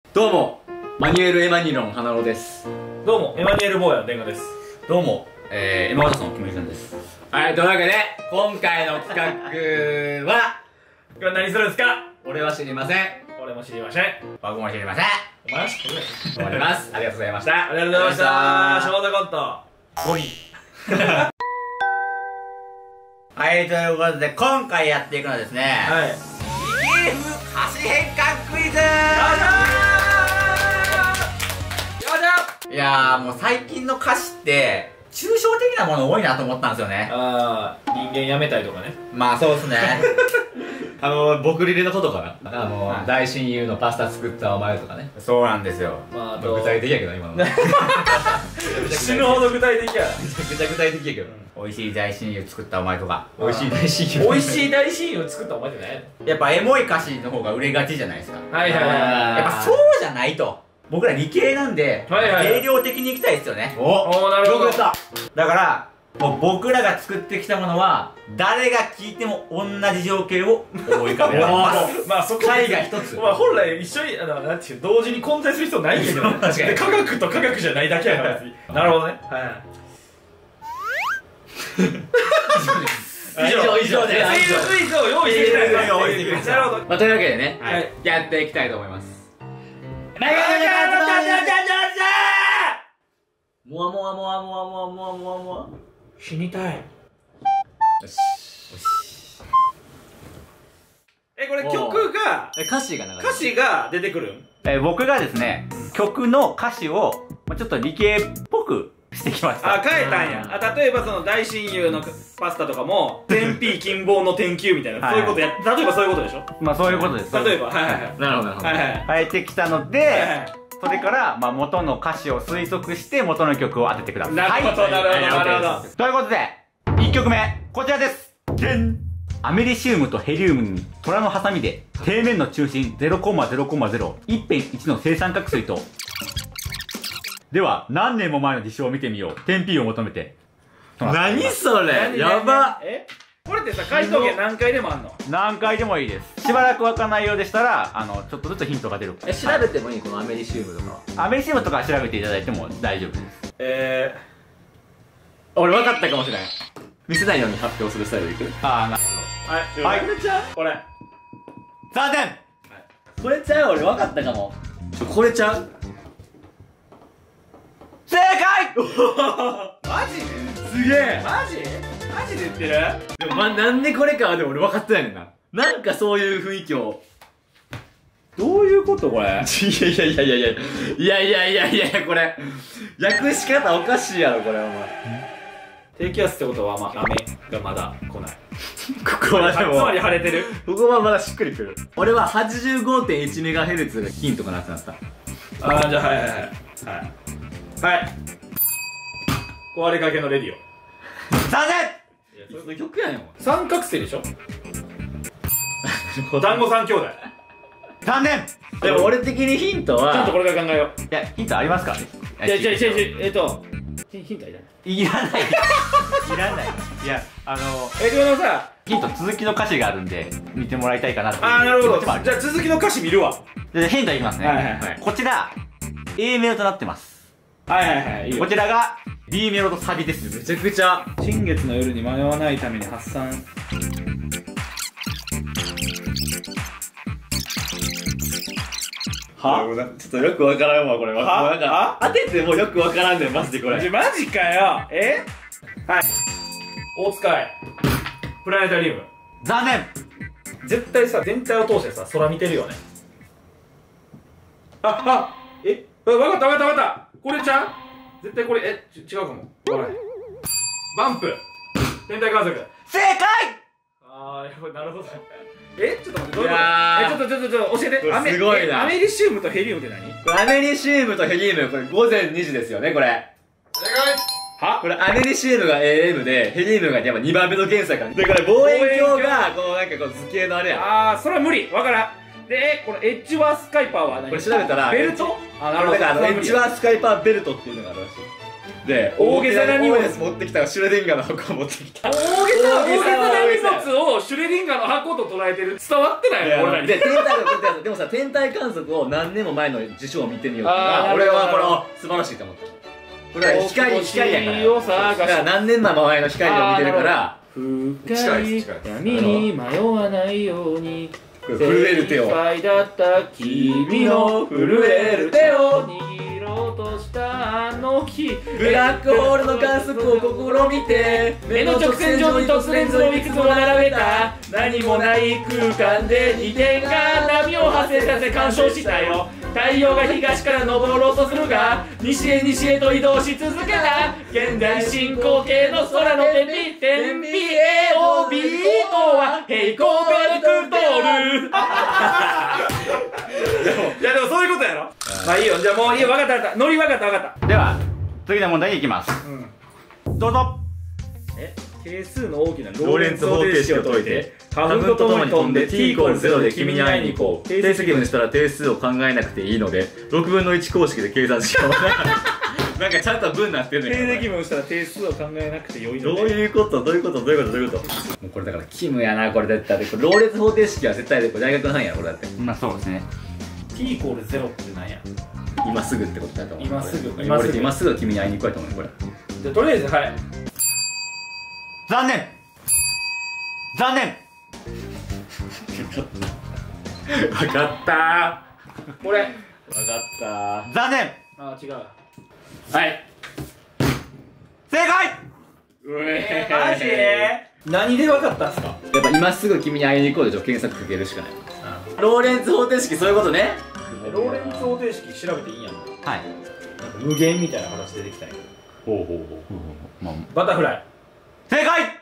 どうも、マニュエル・エマニロン花郎です。 どうも、エマニュエル・坊やの殿下です。 どうも、エマワタソンキムリさんです。はい、というわけで、今回の企画は、 これ何するんですか？ 俺は知りません。 俺も知りません。 僕も知りません。 お前は知ってるね。 終わります。ありがとうございました。 ありがとうございました。ショートコント。5位。 はい、ということで、今回やっていくのはですね、 はい。 ゲーム歌詞変換クイズ。いやー、もう最近の歌詞って、抽象的なもの多いなと思ったんですよね。 ああ、人間やめたいとかね。 まあそうですね。僕リレのことかな。大親友のパスタ作ったお前とかね。そうなんですよ。 まあ、 具体的やけど、今の。 死ぬほど具体的や。 めちゃ具体的やけど。美味しい大親友作ったお前とか。美味しい大親友。 美味しい大親友作ったお前ってね。 やっぱエモい歌詞の方が売れがちじゃないですか。 はいはいはい。 やっぱそうじゃないと。僕ら理系なんで、定量的にいきたいですよね。 おお、なるほど。 だから、もう僕らが作ってきたものは、誰が聞いても同じ情景を思い浮かべられます。 まあそこ絵画一つ。 まあ本来一緒に、なんていう、同時に混在する必要ないけどね。確かに。科学と科学じゃないだけやから別に。なるほどね。はい。 以上でクイズを用意してきたい。なるほど。 まあというわけでね、やっていきたいと思います。もわもわもわもわもわもわもわもわ。 死にたい。よし。これ曲が、 歌詞が出てくるん？ 僕がですね、曲の歌詞をちょっと理系っぽくしてきました。 あ、変えたんや。例えばその大親友のパスタとかも、天 P 金棒の天球みたいな、そういうことや、例えばそういうことでしょ？まあそういうことです。例えば、はいはいはい。なるほどなるほど。変えてきたので、それから、元の歌詞を推測して元の曲を当ててください。 なるほど、なるほど、なるほど。 ということで、1曲目、こちらです。アメリシウムとヘリウムに虎のハサミで、底面の中心 0,0,0、一辺1の正三角錐と、では、何年も前の事象を見てみよう。天 P を求めて。何それやば。 これってさ、回答権何回でもあんの？ 何回でもいいです。しばらくわかんないようでしたら、ちょっとずつヒントが出る。 調べてもいい？このアメリシウムとかは。 アメリシウムとか調べていただいても大丈夫です。 俺分かったかもしれない。見せないように発表するスタイルでいく？ ああ、なるほど。はい。 これちゃう？これ。 3点！ これちゃう？俺分かったかも。これちゃう？ 正解！ マジですげえ！マジで言ってる？ でもなんでこれかはでも俺分かってないねんな。なんかそういう雰囲気を。 どういうことこれ？ いやこれ訳し方おかしいやろこれお前。 低気圧ってことはまあ雨がまだ来ない。 ここはでもつまり晴れてる。 ここはまだしっくりくる。俺は 85.1MHz がヒントかなってなった。 ああ、じゃあはい壊れかけのレディオ。 3点！ いやその曲やねん。 三角錐でしょ？団子三兄弟。 3点！ でも俺的にヒントはちょっとこれから考えよう。 いや、ヒントありますか？ ヒントいらない。 いらない。いらない。いや、 でもさ、 ヒント続きの歌詞があるんで、見てもらいたいかなっていう。 ああ、なるほど。じゃあ続きの歌詞見るわ。 で、ヒントいきますね。こちら、A メロとなってます。 はい。 こちらが、B メロとサビです。 めちゃくちゃ。 新月の夜に迷わないために発散。 は？ちょっとよくわからんわこれ。は？当ててもよくわからんねんマジでこれ。 マジかよ。はい。大塚愛。プラネタリウム。 残念。 絶対さ、全体を通してさ、空見てるよね。わかったこれちゃう？絶対これ、違うかも。バンプ。天体観測。 正解！ あー、やばい、なるほど。ちょっと待って、どういうこと？ちょっと教えて。 すごいな。 アメリシウムとヘリウムって何？ アメリシウムとヘリウム、これ午前2時ですよね、これ。 正解！は？ これアメリシウムが AM で、ヘリウムがやっぱ2番目の原作なんで、これ望遠鏡が、こう図形のあれや。 あー、それは無理。わからん。で、このエッジワースカイパーは何？ これ調べたら、 ベルト？あ、なるほど。 エッジワースカイパーベルトっていうのがあるらしい。で、 大げさな荷物持ってきたシュレディンガーの箱を持ってきた。 大げな荷物をシュレディンガーの箱と捉えてる。伝わってないよ俺らに。 でもさ、天体観測を何年も前の辞書を見てみようか。俺はこれ素晴らしいと思った。これは光やから。だから何年も前の光を見てるから。 深い闇に迷わないように。 震える手を。 精一杯だった君の震える手を握ろうとしたあの日。 ブラックホールの観測を試みて、 目の直線上に突レンズをいくつも並べた。何もない空間で2点が波を発生させ干渉したよ。太陽が東から昇ろうとするが、西へと移動し続けた。現代進行形の空の天日 AOB とは平行ベルクトール。いやでもそういうことやろ。まあいいよ、じゃあもういいよ、分かったノリ分かったでは次の問題に行きます。どうぞ。 係数の大きなローレンツ方程式を解いて、花粉とともに飛んで t=0 で君に会いに行こう。 定積分にしたら定数を考えなくていいので6分の1公式で計算しよう。なんかちゃんと分なってるね。 定積分したら定数を考えなくてよいので。 どういうこともうこれだからキムやな、これだって。これローレンツ方程式は絶対これ大学の範囲やろ、これだって。 まあそうですね。 t=0ってなんや。 今すぐってことだと思う。 今すぐ君に会いに行こうと思うこれ。 じゃあとりあえずはい残念。 分かったこれ分かった残念。 あ違う。 はい正解。 マジ何で分かったんすか。 やっぱ今すぐ君に会いに行こうで検索かけるしかない。ローレンツ方程式そういうことね。 ローレンツ方程式調べていいんやん。 はい。 無限みたいな形出てきたんや。 ほうバタフライ正解。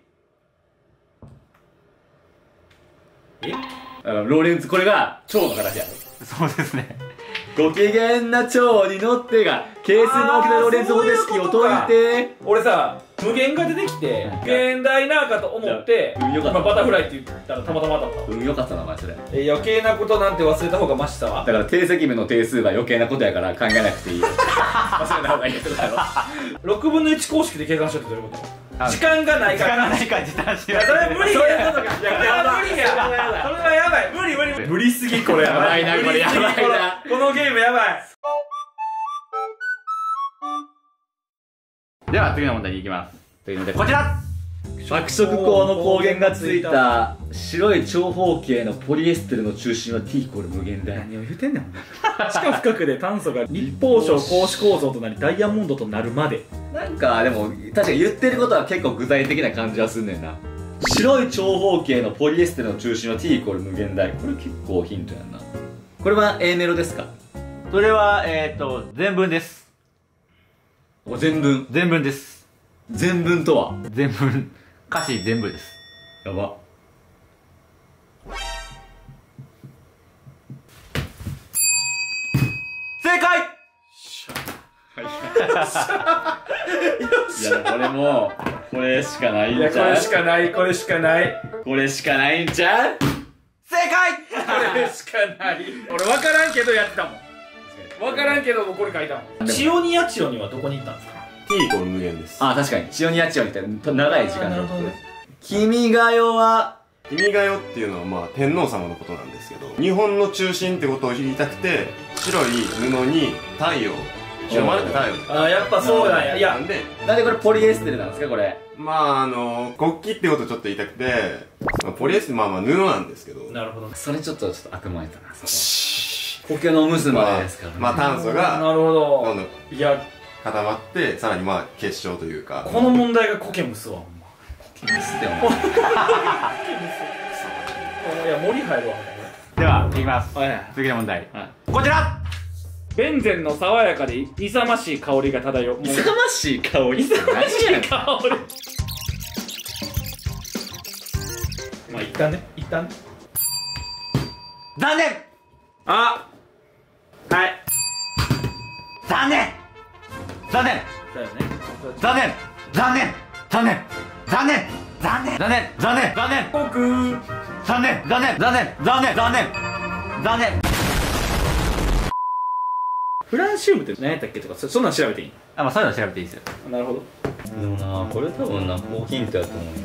ローレンツ、これが蝶の形やろ。 そうですね。 ご機嫌な蝶に乗ってが係数の大きなローレンツ方程式を解いて。 俺さ無限が出てきて現代なかと思ってバタフライって言ったらたまたま当たった。 よかったなお前それ。 余計なことなんて忘れた方がマシさは。 だから定積分の定数が余計なことやから考えなくていい。忘れた方がいいってことだろ。 6分の1公式で計算しようってどういうこと。時間がないから時短しよう。 それは無理や。それは無理や。それはやばい。無理すぎこれ。 やばいなこれ。やばいなこのゲームやばい。 では次の問題に行きます。というのでこちら。 白色光の光源がついた白い長方形のポリエステルの中心は t= 無限大。 何を言うてんねん。地下深くで炭素が立方晶格子構造となりダイヤモンドとなるまで。 なんかでも確かに言ってることは結構具体的な感じはすんねんな。白い長方形のポリエステルの中心は t= 無限大。これ結構ヒントやんな。これは A メロですか。 それは全文です。 全文です。 全文とは全文歌詞全部です。 やば。 正解。 いやこれもこれしかないんちゃう。 これしかないんちゃう。 正解。 これしかない。俺分からんけどやってたもん。分からんけどもこれ書いたもん。千代にや千代にはどこに行ったんですか。 t= 無限です。 あ、確かに千代にや千代にって長い時間で。君が代は君が代っていうのはまあ天皇様のことなんですけど、日本の中心ってことを言いたくて白い布に太陽、日の丸って太陽。 あ、やっぱそうなんや。いやなんでこれポリエステルなんですかこれ。 まあ国旗ってことをちょっと言いたくて、ポリエステルまあ布なんですけど。 なるほど。 それちょっと悪魔やったな。苔の結までですからね。 まあ炭素がなるほど。 どんどんいや固まってさらにまあ結晶というか。 この問題が苔むすわ。 苔むすってお前。 いや森入るわ。 では、いきます。次の問題。こちら。 ベンゼンの爽やかで勇ましい香りが漂う。 勇ましい香り。 勇ましい香り。まあ一旦ね。 残念。 あ。はい。 残念。 だよね。 フランシウムって何やったっけとか、そんなん調べていい？ あ、まあそういうの調べていいですよ。 なるほど。 でもな、これ多分な、高ヒントやと思うよ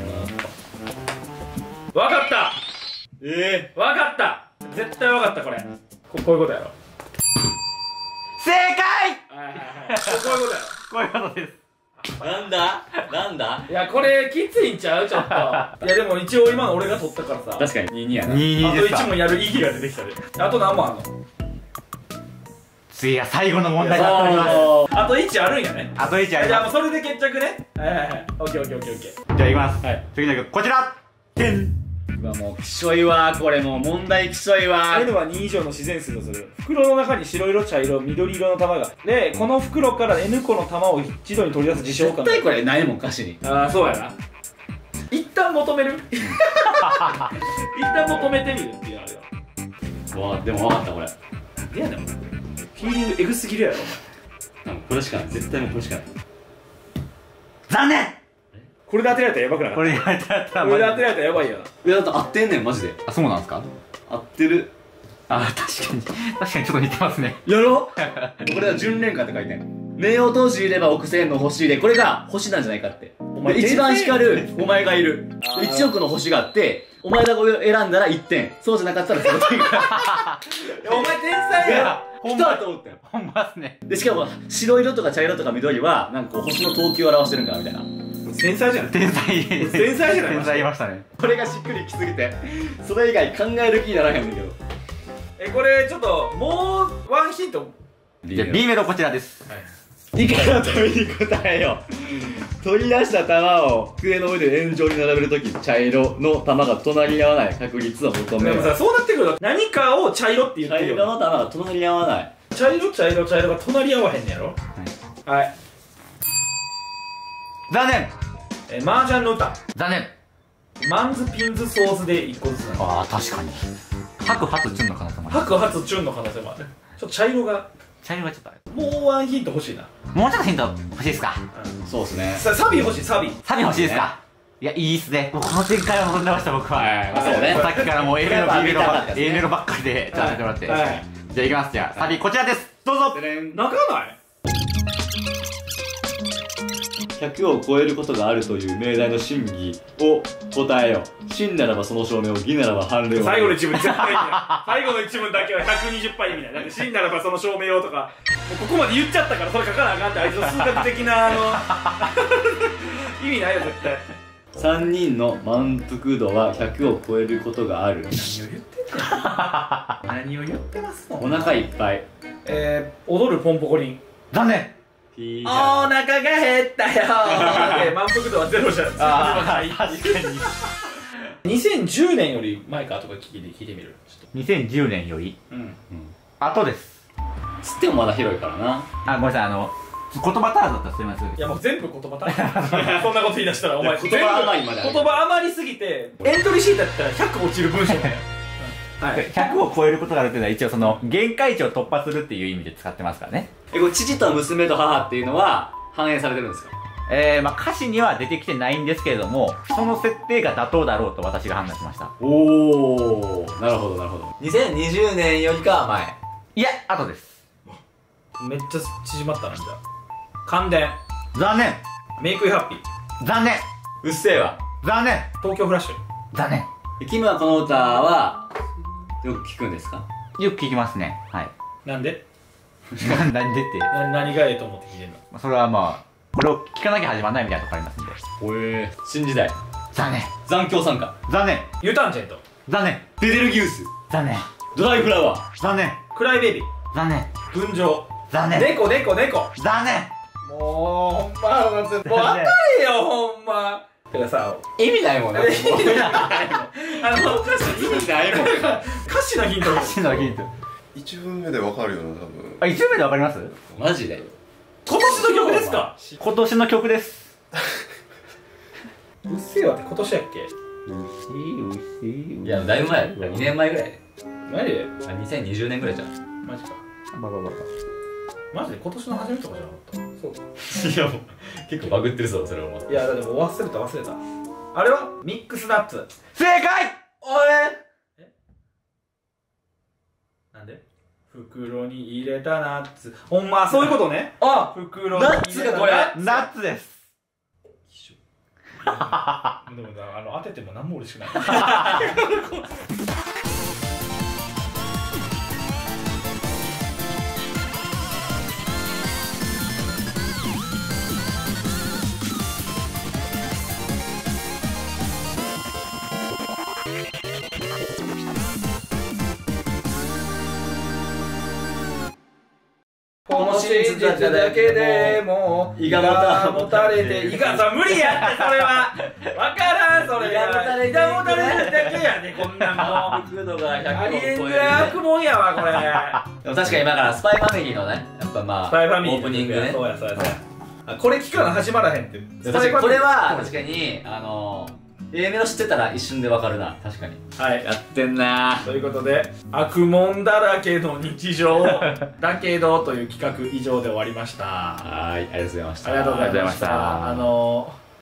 わかった。わかった。絶対わかった。これこういうことやろ。 正解。 はいはいはい、こういうことやろ。 こういうことです。 なんだいや、これきついんちゃう？ちょっと。いやでも一応今の俺が取ったからさ。 確かに22やな。 22ですか。 あと1問やる意義が出てきたで。あと何問あんの？ 次が最後の問題になっております。 あと1あるんやね。 あと1あります。 じゃあもうそれで決着ね。はいはいはい。オッケーオッケーオッケーオッケー。 じゃあいきます。 はい。 次の曲こちら。てん。 もうきしょいわ、これもう問題きしょいわ。 N は2以上の自然数とする。袋の中に白色、茶色、緑色の玉が。で、この袋から N 個の玉を一度に取り出す事象か。 絶対これないもん、歌詞に。 ああ、そうやな。一旦求める一旦求めてみるっていうのあるよ。 わあ、でも分かったこれ。 いやでもフィーリングエグすぎるやろお前。 これしかない、絶対もうこれしかない。 残念。 これで当てられたらやばくない？ これで当てられたらこれで当てられたらやばいよな。 いやだって合ってんねん、マジで。 あ、そうなんですか？ 合ってる。 あ、確かにちょっと似てますね。 やろこれは純恋歌って書いてんの。目を閉じれば億千の星で、これが星なんじゃないかって。で一番光るお前がいる。1億の星があって、お前が選んだら1点。そうじゃなかったら0点。 お前天才や。 来たと思ったよ。 ほんまっすね。 で、しかも白色とか茶色とか緑は、なんかこう星の等級を表してるんかなみたいな。 天才じゃん。 天才。 天才じゃない？ 天才いましたね。 これがしっくりきすぎて、それ以外考える気にならへんねんけど。 これちょっともうワンヒント。 じゃあ B メロこちらです。 理科のために答えよう。取り出した玉を机の上で円状に並べるとき、茶色の玉が隣り合わない確率を求める。 でもさ、そうなってくると何かを茶色って言ってるよ。 茶色の玉が隣り合わない。 茶色が隣り合わへんねやろ。はい。 残念。 麻雀の歌。 残念。 マンズピンズソーズで1個ずつなの。 ああ、確かに。白髪チュンの可能性もある。 白髪チュンの可能性もある。ちょっと茶色がちょっとあれ。 もうワンヒント欲しいな。 もうちょっとヒント欲しいですか？ そうですね。 サビ欲しい、サビ欲しいですか？いや、いいっすね。もうこの展開は望んでました、僕は。 そうね。 さっきからもう A メロ、B メロ、A メロばっかりでちゃんとやってもらって。じゃあいきます。じゃあ、サビこちらです。どうぞ。 泣かない？ 100を超えることがあるという命題の真偽を答えよ。真ならばその証明を、偽ならば判例を。 最後の一文絶対意味ない。最後の一文だけは120杯意味ない。だって真ならばその証明をとか、もうここまで言っちゃったからそれ書かなあかんって、あいつの数学的な意味ないよ絶対。 3人の満腹度は100を超えることがある。 何を言ってんの？何を言ってますの？ お腹いっぱい。 踊るポンポコリン。 残念。 お腹が減ったよー。満腹度はゼロじゃん。 ああ、確かに。 2010年より前かとか聞いてみる。 2010年より後です。 つってもまだ広いからな。 あ、ごめんなさい、言葉足らずだったらすみません。 いやもう全部言葉足らず。そんなこと言い出したらお前言葉余りまで言葉余りすぎてエントリーシートやったら100落ちる文章だよ。 100を超えることがあるっていうのは一応その限界値を突破するっていう意味で使ってますからね。 これ父と娘と母っていうのは反映されてるんですか？ まあ歌詞には出てきてないんですけれども、その設定が妥当だろうと私が判断しました。 おー、なるほどなるほど。 2020年よりかは前。 いや、後です。 めっちゃ縮まったな。じゃあ感電。 残念。 メイクイハッピー。 残念。 うっせぇわ。 残念。 東京フラッシュ。 残念。 キムはこの歌はよく聞くんですか？ よく聞きますね。はい。 なんで？ なんでって。 何がええと思って聞いてんの？ それはまあ、これを聞かなきゃ始まらないみたいなとこありますんで。 新時代。 残念。 残響参加。 残念。 ユタンジェント。 残念。 ベテルギウス。 残念。 ドライフラワー。 残念。 クライベイビー。 残念。 群青。 残念。 猫。 残念。 もうほんまもう当たれよほんま。てかさ、 意味ないもんね。 歌詞意味ないもん。歌詞のヒント。 歌詞のヒント。 1分目でわかるよな、多分。 あ、1分目でわかります？ マジで？ 今年の曲ですか？ 今年の曲です。 うっせぇわって今年やっけ？ いや、だいぶ前。2年前ぐらい。 マジで 2020年ぐらいじゃん。 マジか。 バカバカ。 マジで今年の初めとかじゃなかった？そうか。 いやもう結構バグってるぞ、それはもう。 いやでも忘れた。あれはミックスナッツ。 正解。 おい。なんで？ 袋に入れたナッツ。ほんま、そういうことね。 あ、 袋にナッツがこれ。 ナッツです。 でも当てても何も嬉しくない。この真実だけでも胃がもたれて胃が無理やってそれはわからんそれ胃がもたれてるだけやねこんなんも角度がありえん 100を超ぐらい悪もんやわこれでも確かに今からスパイファミリーのねやっぱまあスパイファミリーオープニングねそうやこれ聞かな始まらへんってこれは確かにAメロ知ってたら一瞬でわかるな確かにはいやってんなということで悪もんだらけの日常だけどという企画以上で終わりましたはいありがとうございましたありがとうございました